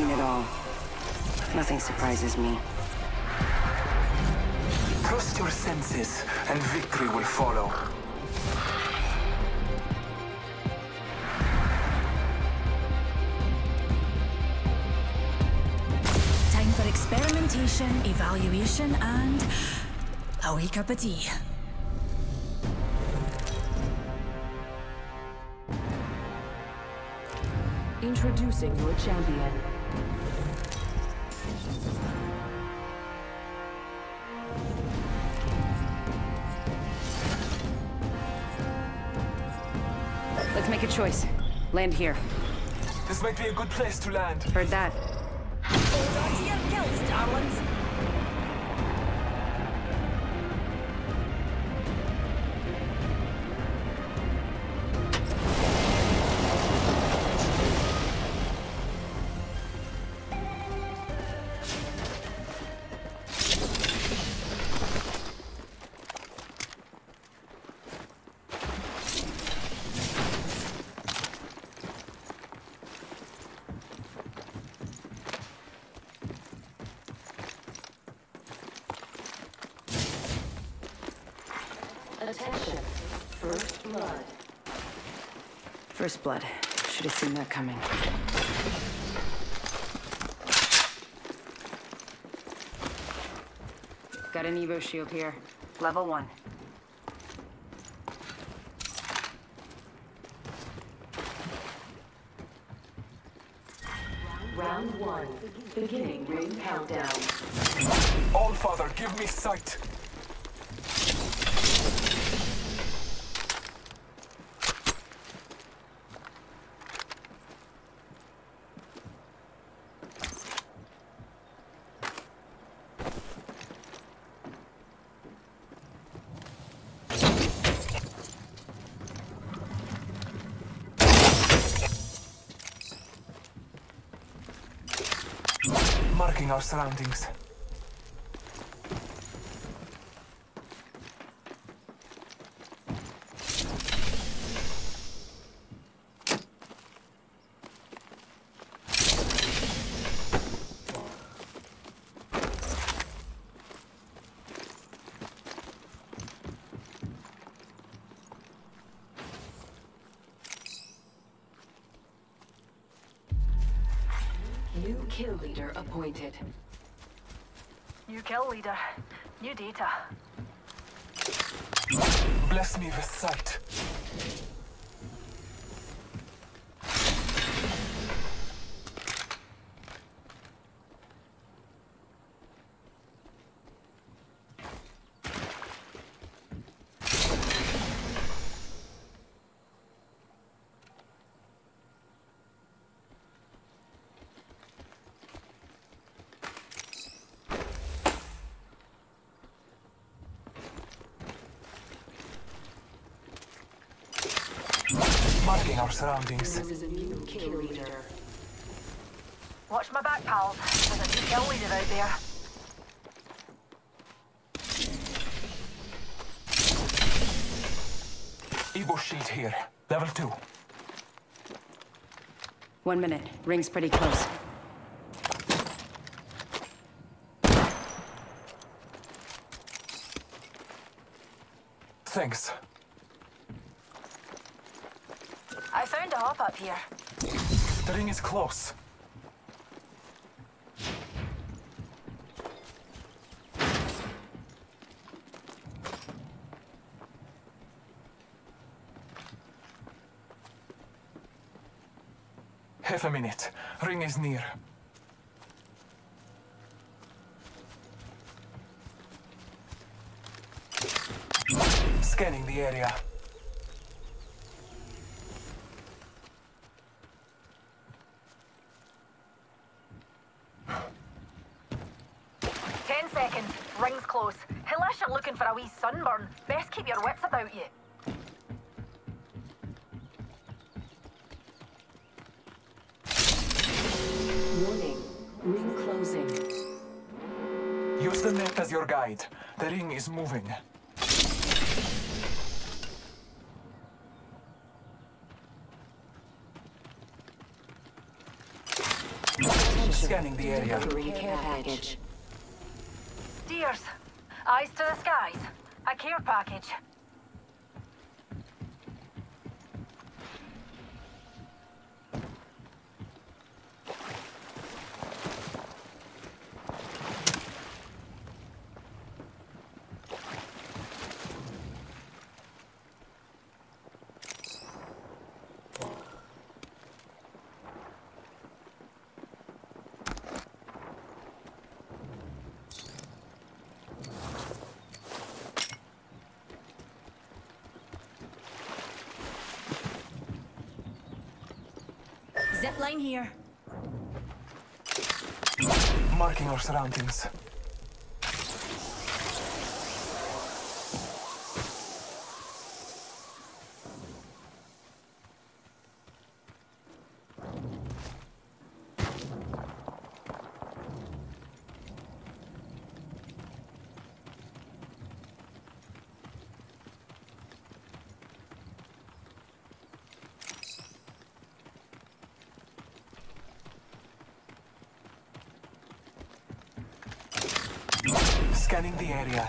seen it all. Nothing surprises me. Trust your senses, and victory will follow. Time for experimentation, evaluation, and a wee cup of tea. Introducing your champion. Let's make a choice. Land here. This might be a good place to land. Heard that. Hold on to your gills, darlings. Attention. First blood. First blood. Should have seen that coming. Got an Evo shield here. Level 1. Round 1. Beginning ring countdown. Allfather, give me sight. Marking our surroundings. New kill leader appointed. New kill leader. New data. Bless me with sight. Marking our surroundings. There is a new kill leader. Watch my back, pals. There's a new kill leader out there. Evo shield here. Level 2. 1 minute. Ring's pretty close. Thanks. I found a hop up here. The ring is close. Half a minute. Ring is near. Scanning the area. Ring's close. Unless you're looking for a wee sunburn, best keep your wits about you. Warning. Ring closing. Use the net as your guide. The ring is moving. Scanning the area. Delivering care package. Dears, eyes to the skies. A care package. Zip line here. Marking our surroundings. Scanning the area.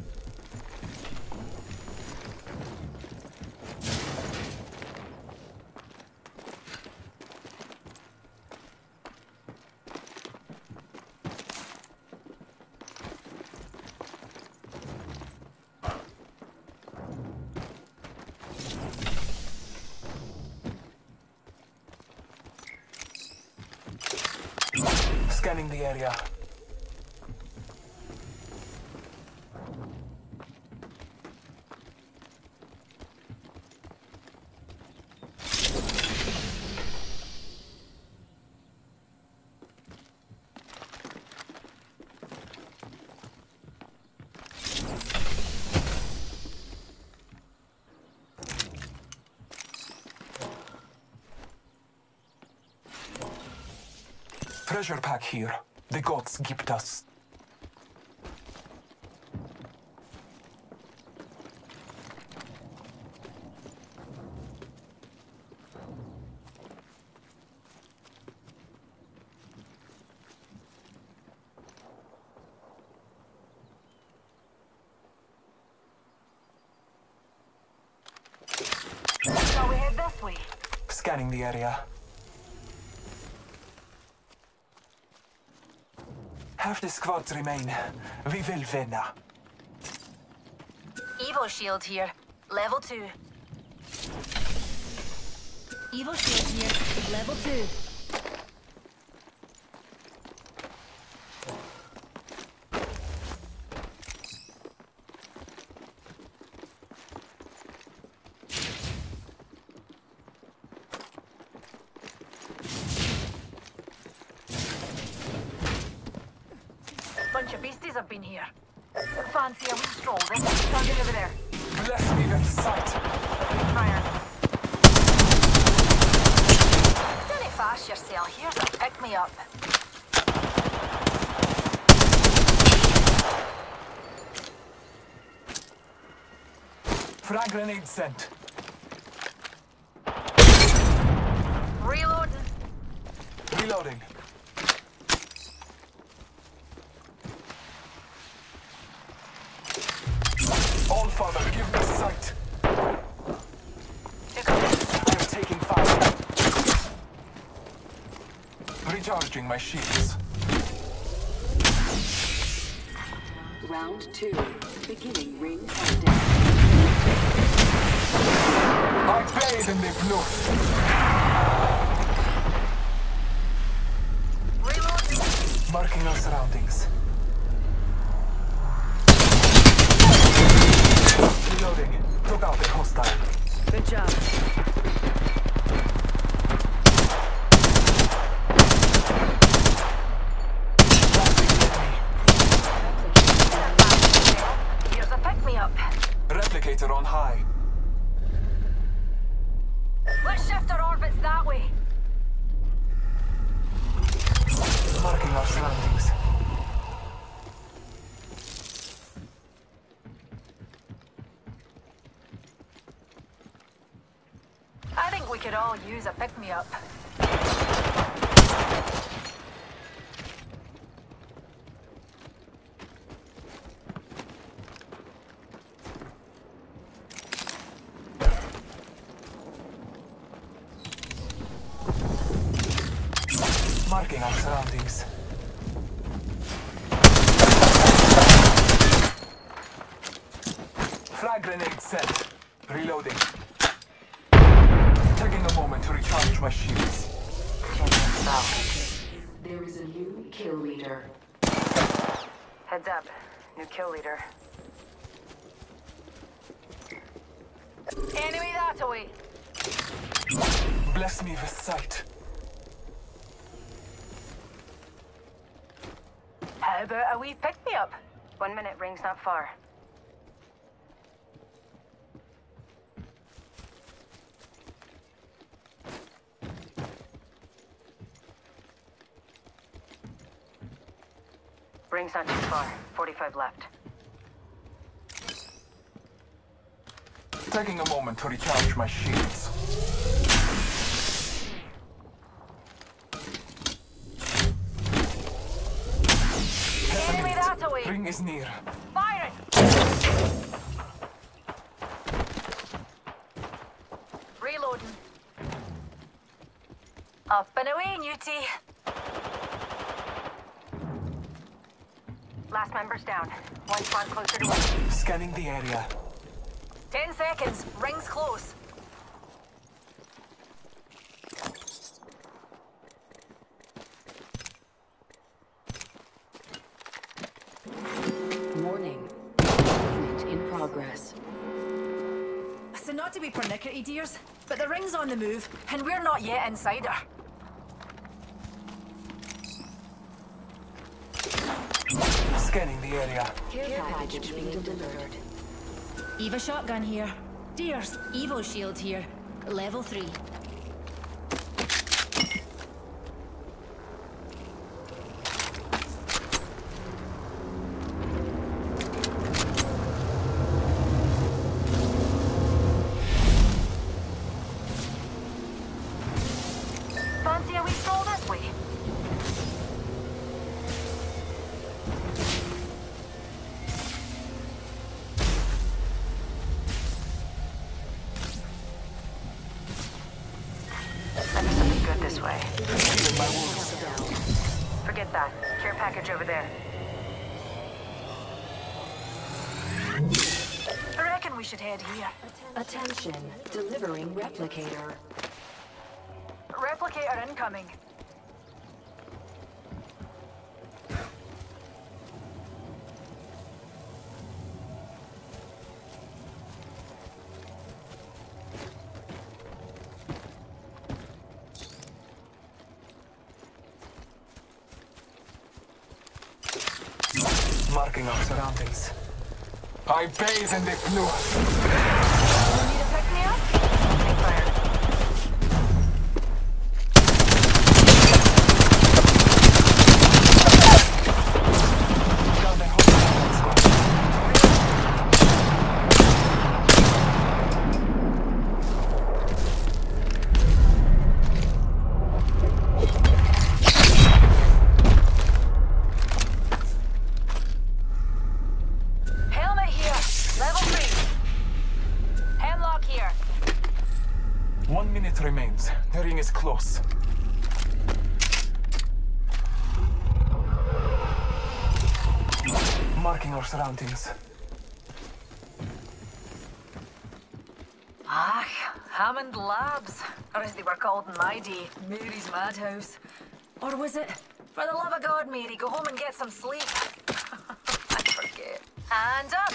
Scanning the area. Treasure pack here. The gods gift us. Shall we head this way? Scanning the area. Half the squads remain. We will win. Evo shield here. Level 2. Evo shield here. Level 2. Bunch of beasties have been here. Fancy a wee stroll. This is target over there. Bless me with sight. Fire. Done it fast yourself. Here's a pick-me-up. Frag grenade sent. Reloading. Reloading. All father, give me sight. Took a miss. I am taking fire. Recharging my shields. Round 2. Beginning ring countdown. I bathe in the blood. Reloading. Marking our surroundings. Reloading. Took out a hostile. Good job. Here's a pick-me-up. Replicator on high. Let's shift our orbits that way. Marking our surroundings. I think we could all use a pick-me-up. Marking our surroundings. Frag grenade set. Reloading. Taking a moment to recharge my shields. There is a new kill leader. Heads up. New kill leader. Enemy that way. Bless me with sight. How about a wee pick-me-up? 1 minute, ring's not far. Ring's not too far. 45 left. Taking a moment to recharge my shields. Enemy that way. Ring is near. Firing! Reloading. Up and away, Newty. Last member's down. One squad closer to us. Scanning the area. 10 seconds. Ring's close. Warning. Movement in progress. So not to be pernickety, dears, but the ring's on the move, and we're not yet inside her. Scanning the area. Care package being delivered. Eva shotgun here. Dears, Evo shield here. Level 3. Fancy a wee stroll this way? I think something good this way. Healing my wounds. Forget that. Care package over there. I reckon we should head here. Attention. Delivering replicator. Replicator incoming. Marking our surroundings. I bathe in the fluid. Need a pick-me-up? Take fire. Down the hole. Helmet here. Level 3. Hemlock here. 1 minute remains. The ring is close. Marking our surroundings. Ah, Hammond Labs. Or as they were called in my day, Mary's Madhouse. Or was it? For the love of God, Mary, go home and get some sleep. I forget. And up!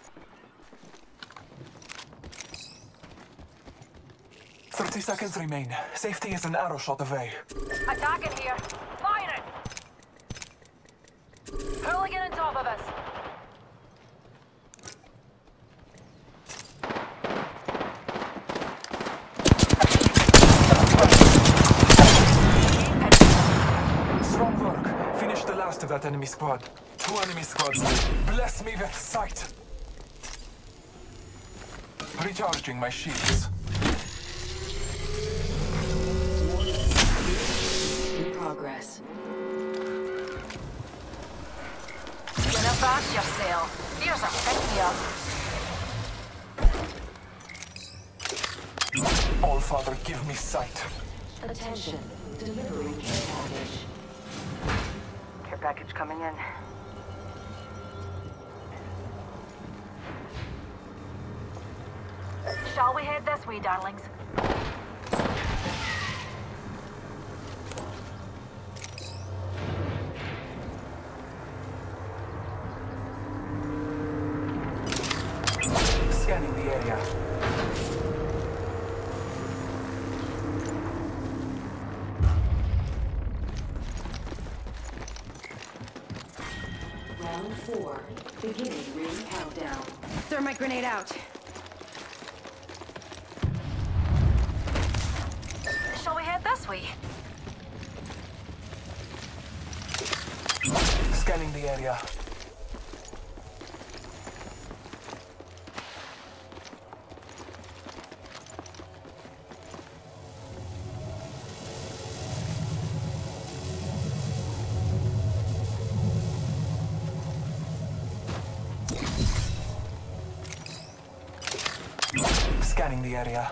"30 seconds remain. Safety is an arrow shot away. Attacking here. Firing! Hooligan on top of us. Strong work. Finish the last of that enemy squad. 2 enemy squads. Bless me with sight. Recharging my shields. In progress. Gonna bash yourself. Here's a pick-me-up. All Father, give me sight. Attention, delivering care package. Care package coming in. Shall we head this way, darlings? Scanning the area. Round 4. Beginning ring countdown. Thermite grenade out. Shall we head this way? Scanning the area. Scanning the area.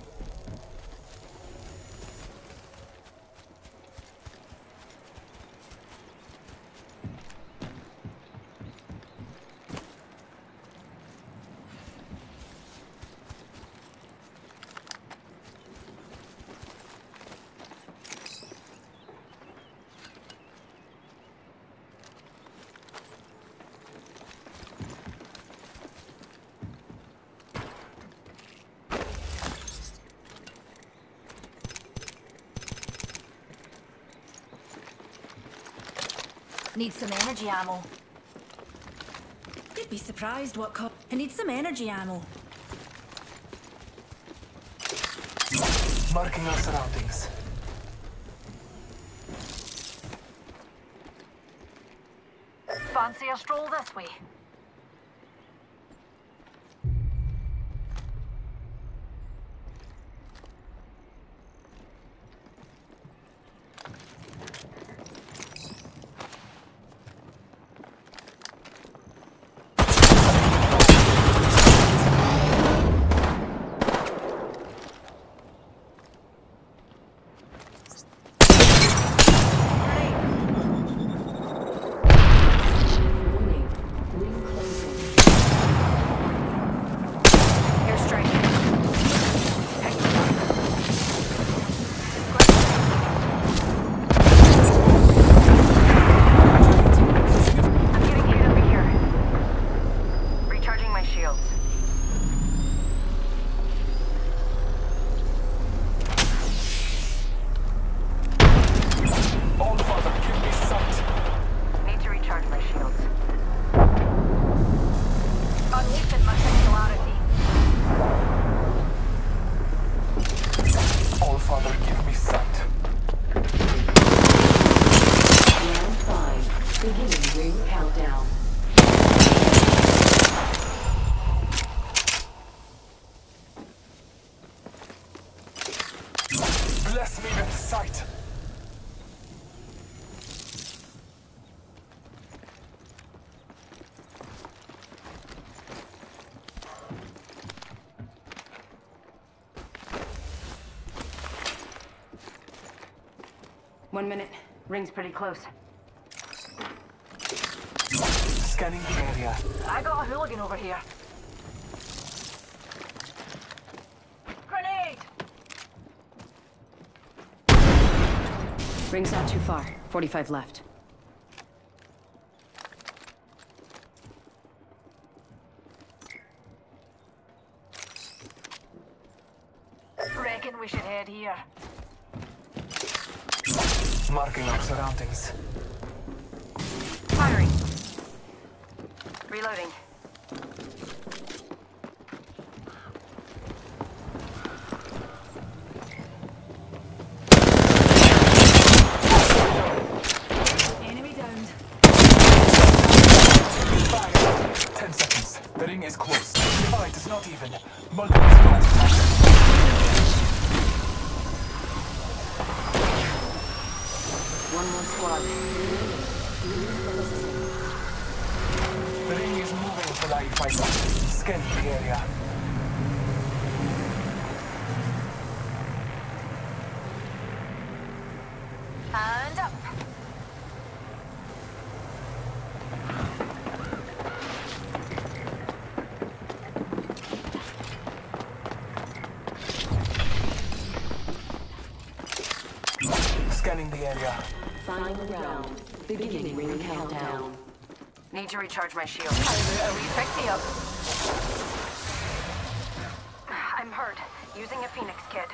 Need some energy ammo. You'd be surprised what I need some energy ammo. Marking our surroundings. Fancy a stroll this way? Warning. Ring closing. Airstrike. I'm getting hit over here. Recharging my shields. All father, give me sight. Need to recharge my shields. Unleashing my singularity. All father, give me sight. Round 5. Beginning ring countdown. Bless me with sight. One minute. Ring's pretty close. Scanning the area. I got a hooligan over here. Grenade! Ring's not too far. 45 left. Reckon we should head here. Marking our surroundings. Firing. Reloading. Enemy downed. 10 seconds. The ring is close. The fight is not even. Multiple squads attack. One more squad. The ring is moving to live fighter. Scan the area. Scanning the area. Final round. Beginning ring countdown. Need to recharge my shield. A wee pick-me-up. I'm hurt. Using a Phoenix kit.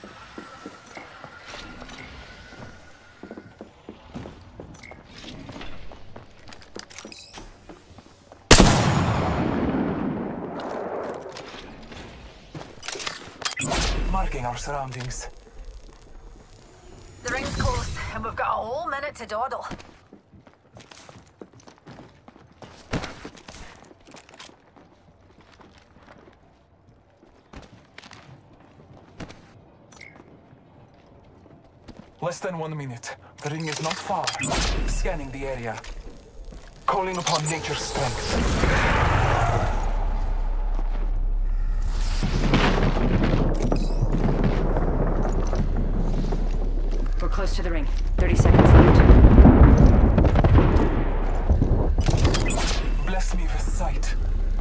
Marking our surroundings. The ring's close, and we've got a whole minute to dawdle. Less than 1 minute. The ring is not far. Scanning the area. Calling upon nature's strength. We're close to the ring. 30 seconds left. Bless me with sight.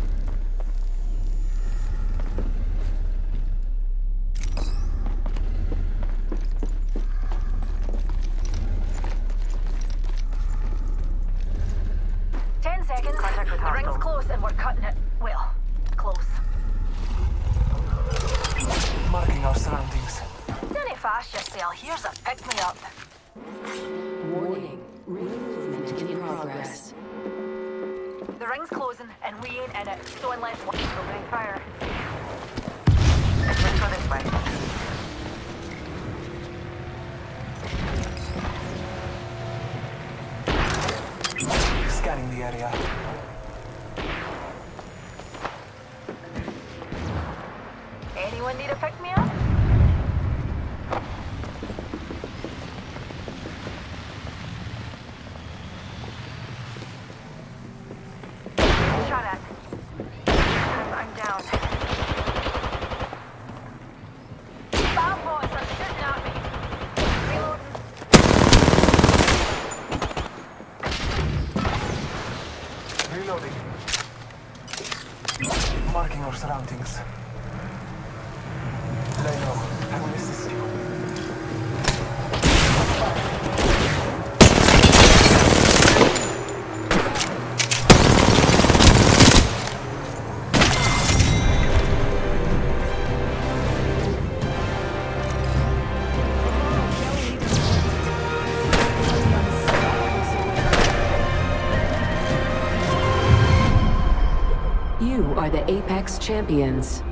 Contact with the ring's close and we're cutting it. Well, close. Marking our surroundings. Don't fast yourself. Here's a pick-me-up. Warning. Ring movement in progress. The ring's closing and we ain't in it. So unless Opening fire. Let's go this way. Scanning the area. anyone need a pick-me-up? Shot at. I'm down. Bomb boys are shooting at me. Reloading. Reloading. Marking our surroundings. Lay low. I will assist you. You are the Apex Champions.